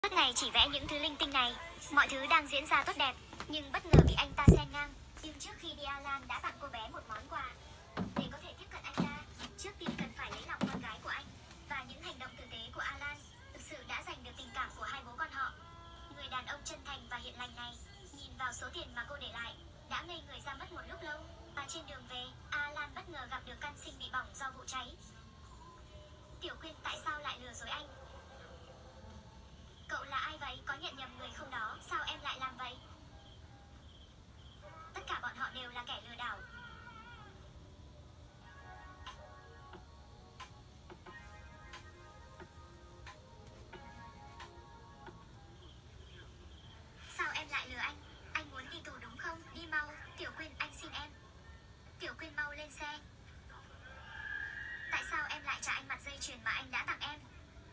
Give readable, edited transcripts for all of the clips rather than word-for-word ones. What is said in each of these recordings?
Suốt ngày chỉ vẽ những thứ linh tinh này, mọi thứ đang diễn ra tốt đẹp, nhưng bất ngờ bị anh ta xen ngang. Nhưng trước khi đi Alan đã tặng cô bé một món quà. Để có thể tiếp cận anh ta, trước tiên cần phải lấy lòng con gái của anh. Và những hành động tử tế của Alan thực sự đã giành được tình cảm của hai bố con họ. Người đàn ông chân thành và hiền lành này, nhìn vào số tiền mà cô để lại, đã ngây người ra mất một lúc lâu. Và trên đường về, Alan bất ngờ gặp được căn sinh bị bỏng do vụ cháy. Tiểu Quyên, tại sao lại lừa dối anh? Cậu là ai vậy? Có nhận nhầm người không đó? Sao em lại làm vậy? Tất cả bọn họ đều là kẻ lừa đảo. Sao em lại lừa anh? Anh muốn đi tù đúng không? Đi mau, Tiểu Quyên, anh xin em. Tiểu Quyên, mau lên xe. Tại sao em lại trả anh mặt dây chuyền mà anh đã tặng em?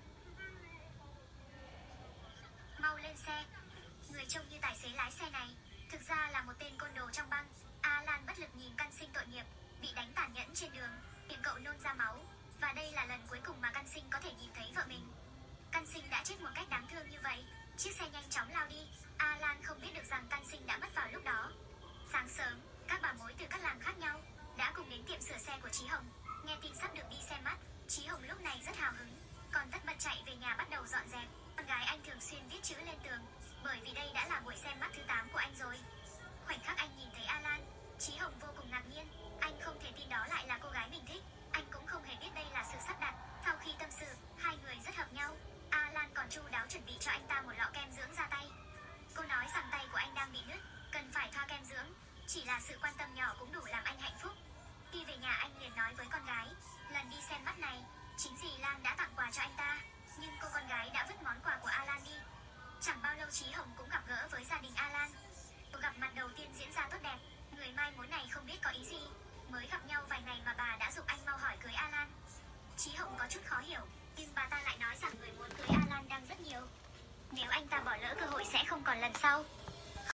Mau lên xe. Người trông như tài xế lái xe này thực ra là một tên côn đồ trong băng. Alan bất lực nhìn căn sinh tội nghiệp bị đánh tàn nhẫn trên đường, miệng cậu nôn ra máu. Và đây là lần cuối cùng mà căn sinh có thể nhìn thấy vợ mình. Căn sinh đã chết một cách đáng thương như vậy. Chiếc xe nhanh chóng lao đi. Alan không biết được rằng căn sinh đã mất vào lúc đó. Sáng sớm, các bà mối từ các làng khác nhau đã cùng đến tiệm sửa xe của Chí Hồng. Nghe tin sắp được đi xem mắt, Chí Hồng lúc này rất hào hứng, còn tất bật chạy về nhà bắt đầu dọn dẹp. Con gái anh thường xuyên viết chữ lên tường, bởi vì đây đã là buổi xem mắt thứ 8 của anh rồi. Khoảnh khắc anh nhìn thấy Alan, Chí Hồng vô cùng ngạc nhiên. Anh không thể tin đó lại là cô gái mình thích. Anh cũng không hề biết đây là sự sắp đặt. Sau khi tâm sự, hai người rất hợp nhau. Alan còn chu đáo chuẩn bị cho anh ta một lọ kem dưỡng da tay. Cô nói rằng tay của anh đang bị nứt, cần phải thoa kem dưỡng. Chỉ là sự quan tâm nhỏ cũng đủ làm anh hạnh phúc. Khi về nhà anh liền nói với con gái, lần đi xem mắt này, chính dì Lan đã tặng quà cho anh ta. Nhưng cô con gái đã vứt món quà của Alan đi. Chẳng bao lâu Chí Hồng cũng gặp gỡ với gia đình Alan. Cuộc gặp mặt đầu tiên diễn ra tốt đẹp. Người mai mối này không biết có ý gì, mới gặp nhau vài ngày mà bà đã giục anh mau hỏi cưới Alan. Chí Hồng có chút khó hiểu, nhưng bà ta lại nói rằng người muốn cưới Alan đang rất nhiều. Nếu anh ta bỏ lỡ cơ hội sẽ không còn lần sau.